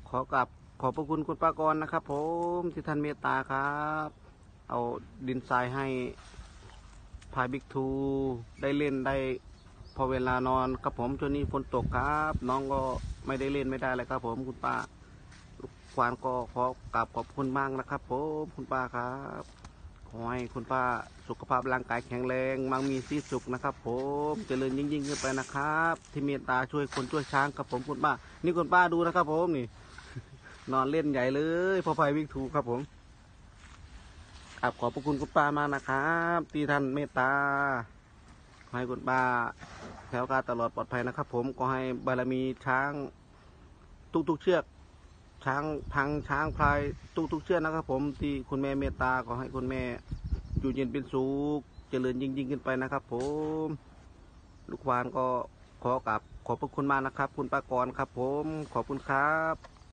ขอกราบขอบพระคุณคุณป้ากรนะครับผมที่ท่านเมตตาครับเอาดินทรายให้พายบิ๊กทูได้เล่นได้พอเวลานอนครับผมช่วงนี้ฝนตกครับน้องก็ไม่ได้เล่นไม่ได้เลยครับผมคุณป้าลูกควานก็ขอกราบขอบคุณมากนะครับผมคุณป้าครับขอให้คุณป้าสุขภาพร่างกายแข็งแรงมั่งมีสีสุขนะครับผมเจริญยิ่งขึ้นไปนะครับที่เมตตาช่วยคนช่วยช้างครับผมคุณป้านี่คุณป้าดูนะครับผมนี่ นอนเล่นใหญ่เลยพอไฟวิ่งถูกครับผมขอบพระคุณคุณป้ามากนะครับที่ท่านเมตตาขอให้คุณป้าแถวการตลอดปลอดภัยนะครับผมก็ให้บารมีช้างทุกเชือกช้างพังช้างพลายทุกเชือกนะครับผมที่คุณแม่เมตตาขอให้คุณแม่อยู่เย็นเป็นสุขเจริญยิ่งขึ้นไปนะครับผมลูกควานก็ขอกราบขอบพระคุณมากนะครับคุณป้ากรครับผมขอบคุณครับ